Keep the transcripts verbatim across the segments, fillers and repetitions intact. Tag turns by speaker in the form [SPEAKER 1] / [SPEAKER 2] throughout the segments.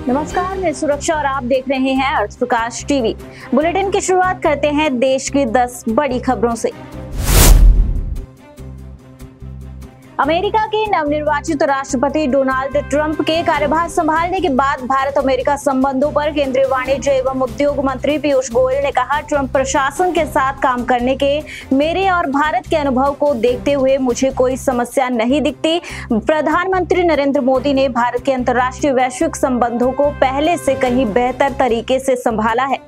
[SPEAKER 1] नमस्कार, मैं सुरक्षा और आप देख रहे हैं अर्थ प्रकाश टीवी। बुलेटिन की शुरुआत करते हैं देश की दस बड़ी खबरों से। अमेरिका के नवनिर्वाचित राष्ट्रपति डोनाल्ड ट्रंप के कार्यभार संभालने के बाद भारत अमेरिका संबंधों पर केंद्रीय वाणिज्य एवं उद्योग मंत्री पीयूष गोयल ने कहा, ट्रंप प्रशासन के साथ काम करने के मेरे और भारत के अनुभव को देखते हुए मुझे कोई समस्या नहीं दिखती। प्रधानमंत्री नरेंद्र मोदी ने भारत के अंतर्राष्ट्रीय वैश्विक संबंधों को पहले से कहीं बेहतर तरीके से संभाला है।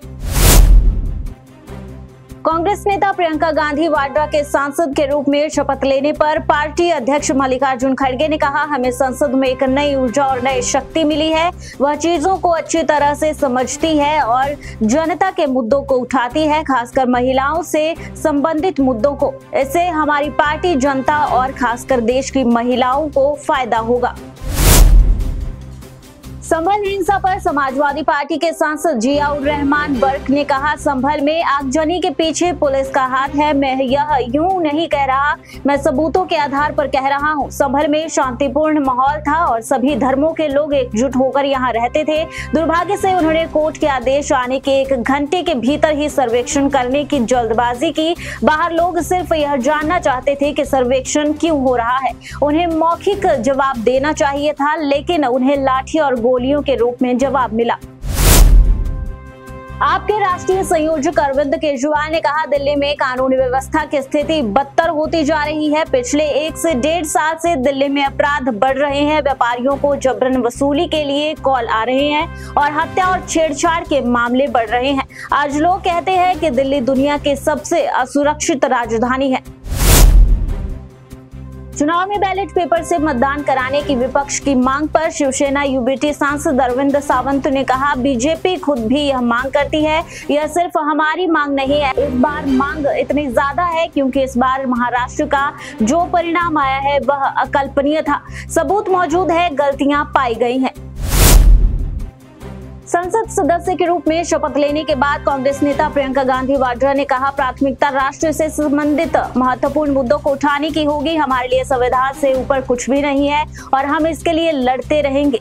[SPEAKER 1] कांग्रेस नेता प्रियंका गांधी वाड्रा के सांसद के रूप में शपथ लेने पर पार्टी अध्यक्ष मल्लिकार्जुन खड़गे ने कहा, हमें संसद में एक नई ऊर्जा और नई शक्ति मिली है। वह चीजों को अच्छी तरह से समझती है और जनता के मुद्दों को उठाती है, खासकर महिलाओं से संबंधित मुद्दों को। इससे हमारी पार्टी, जनता और खासकर देश की महिलाओं को फायदा होगा। संभल हिंसा पर समाजवादी पार्टी के सांसद जियाउर रहमान बर्क ने कहा, संभल में आगजनी के पीछे पुलिस का हाथ है। मैं यह यूं नहीं कह रहा, मैं सबूतों के आधार पर कह रहा हूं। संभल में शांतिपूर्ण माहौल था और सभी धर्मों के लोग एकजुट होकर यहां रहते थे। दुर्भाग्य से उन्होंने कोर्ट के आदेश आने के एक घंटे के भीतर ही सर्वेक्षण करने की जल्दबाजी की। बाहर लोग सिर्फ यह जानना चाहते थे कि सर्वेक्षण क्यों हो रहा है। उन्हें मौखिक जवाब देना चाहिए था, लेकिन उन्हें लाठी और गोलियों के रूप में जवाब मिला। आपके राष्ट्रीय संयोजक अरविंद केजरीवाल ने कहा, दिल्ली में कानूनी व्यवस्था की स्थिति बदतर होती जा रही है। पिछले एक से डेढ़ साल से दिल्ली में अपराध बढ़ रहे हैं। व्यापारियों को जबरन वसूली के लिए कॉल आ रहे हैं और हत्या और छेड़छाड़ के मामले बढ़ रहे हैं। आज लोग कहते हैं कि दिल्ली दुनिया की सबसे असुरक्षित राजधानी है। चुनाव में बैलेट पेपर से मतदान कराने की विपक्ष की मांग पर शिवसेना यूबीटी सांसद अरविंद सावंत ने कहा, बीजेपी खुद भी यह मांग करती है। यह सिर्फ हमारी मांग नहीं है, इस बार मांग इतनी ज्यादा है क्योंकि इस बार महाराष्ट्र का जो परिणाम आया है वह अकल्पनीय था। सबूत मौजूद है, गलतियां पाई गई हैं। संसद सदस्य के रूप में शपथ लेने के बाद कांग्रेस नेता प्रियंका गांधी वाड्रा ने कहा, प्राथमिकता राष्ट्र से संबंधित महत्वपूर्ण मुद्दों को उठाने की होगी। हमारे लिए संविधान से ऊपर कुछ भी नहीं है और हम इसके लिए लड़ते रहेंगे।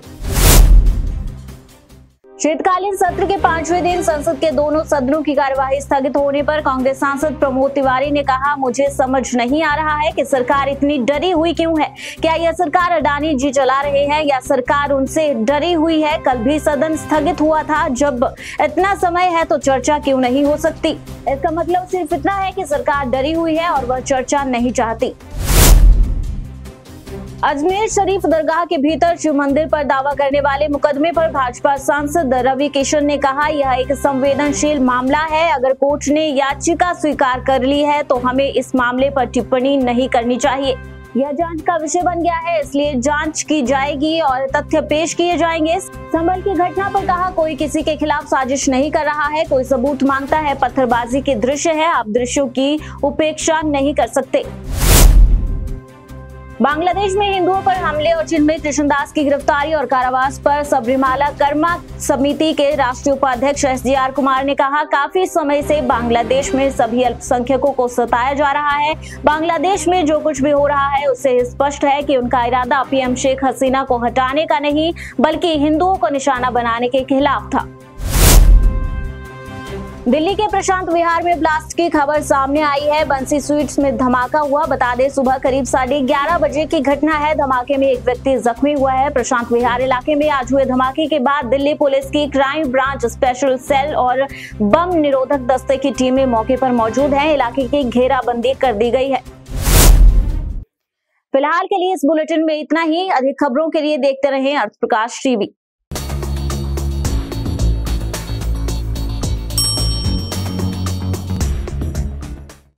[SPEAKER 1] शीतकालीन सत्र के पांचवें दिन संसद के दोनों सदनों की कार्यवाही स्थगित होने पर कांग्रेस सांसद प्रमोद तिवारी ने कहा, मुझे समझ नहीं आ रहा है कि सरकार इतनी डरी हुई क्यों है। क्या यह सरकार अडानी जी चला रहे हैं या सरकार उनसे डरी हुई है? कल भी सदन स्थगित हुआ था। जब इतना समय है तो चर्चा क्यों नहीं हो सकती? इसका मतलब सिर्फ इतना है कि सरकार डरी हुई है और वह चर्चा नहीं चाहती। अजमेर शरीफ दरगाह के भीतर शिव मंदिर पर दावा करने वाले मुकदमे पर भाजपा सांसद रवि किशन ने कहा, यह एक संवेदनशील मामला है। अगर कोर्ट ने याचिका स्वीकार कर ली है तो हमें इस मामले पर टिप्पणी नहीं करनी चाहिए। यह जांच का विषय बन गया है, इसलिए जांच की जाएगी और तथ्य पेश किए जाएंगे। संभल की घटना पर कहा, कोई किसी के खिलाफ साजिश नहीं कर रहा है, कोई सबूत मांगता है। पत्थरबाजी के दृश्य है, आप दृश्यों की उपेक्षा नहीं कर सकते। बांग्लादेश में हिंदुओं पर हमले और चिन्मय कृष्णदास की गिरफ्तारी और कारावास पर सबरीमाला कर्मा समिति के राष्ट्रीय उपाध्यक्ष एस जी आर कुमार ने कहा, काफी समय से बांग्लादेश में सभी अल्पसंख्यकों को सताया जा रहा है। बांग्लादेश में जो कुछ भी हो रहा है उससे स्पष्ट है कि उनका इरादा पीएम शेख हसीना को हटाने का नहीं बल्कि हिंदुओं को निशाना बनाने के खिलाफ था। दिल्ली के प्रशांत विहार में ब्लास्ट की खबर सामने आई है। बंसी स्वीट्स में धमाका हुआ। बता दें, सुबह करीब साढ़े ग्यारह बजे की घटना है। धमाके में एक व्यक्ति जख्मी हुआ है। प्रशांत विहार इलाके में आज हुए धमाके के बाद दिल्ली पुलिस की क्राइम ब्रांच, स्पेशल सेल और बम निरोधक दस्ते की टीमें मौके पर मौजूद हैं। इलाके की घेराबंदी कर दी गई है। फिलहाल के लिए इस बुलेटिन में इतना ही। अधिक खबरों के लिए देखते रहें अर्थ प्रकाश टीवी।